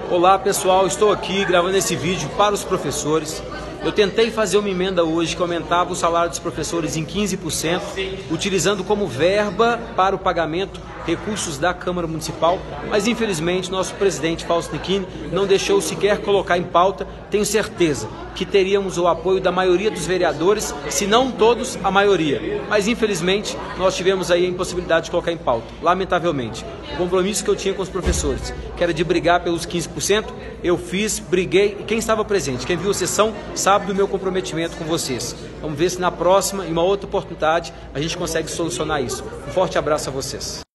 Olá pessoal, estou aqui gravando esse vídeo para os professores. Eu tentei fazer uma emenda hoje que aumentava o salário dos professores em 15%, utilizando como verba para o pagamento recursos da Câmara Municipal, mas infelizmente nosso presidente Fausto Necchini não deixou sequer colocar em pauta. Tenho certeza que teríamos o apoio da maioria dos vereadores, se não todos, a maioria. Mas infelizmente nós tivemos aí a impossibilidade de colocar em pauta, lamentavelmente. O compromisso que eu tinha com os professores, que era de brigar pelos 15%, eu fiz, briguei, e quem estava presente, quem viu a sessão, sabe do meu comprometimento com vocês. Vamos ver se na próxima, em uma outra oportunidade, a gente consegue solucionar isso. Um forte abraço a vocês.